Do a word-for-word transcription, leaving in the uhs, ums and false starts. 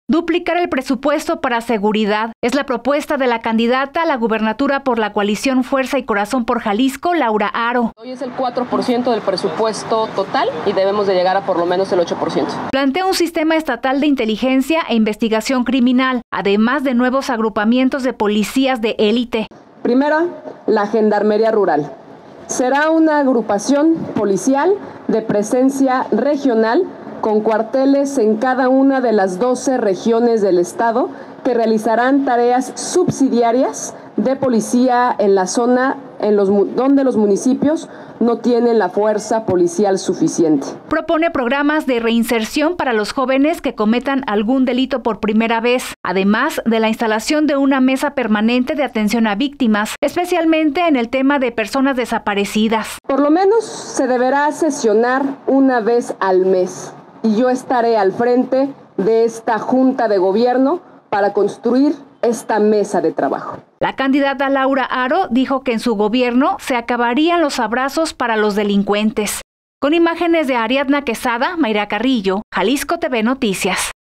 Duplicar el presupuesto para seguridad es la propuesta de la candidata a la gubernatura por la coalición Fuerza y Corazón por Jalisco, Laura Haro. Hoy es el cuatro por ciento del presupuesto total y debemos de llegar a por lo menos el ocho por ciento. Plantea un sistema estatal de inteligencia e investigación criminal, además de nuevos agrupamientos de policías de élite. Primera, la Gendarmería Rural. Será una agrupación policial de presencia regional con cuarteles en cada una de las doce regiones del estado que realizarán tareas subsidiarias de policía en la zona en los, donde los municipios no tienen la fuerza policial suficiente. Propone programas de reinserción para los jóvenes que cometan algún delito por primera vez, además de la instalación de una mesa permanente de atención a víctimas, especialmente en el tema de personas desaparecidas. Por lo menos se deberá sesionar una vez al mes y yo estaré al frente de esta junta de gobierno para construir esta mesa de trabajo. La candidata Laura Haro dijo que en su gobierno se acabarían los abrazos para los delincuentes. Con imágenes de Ariadna Quesada, Mayra Carrillo, Jalisco T V Noticias.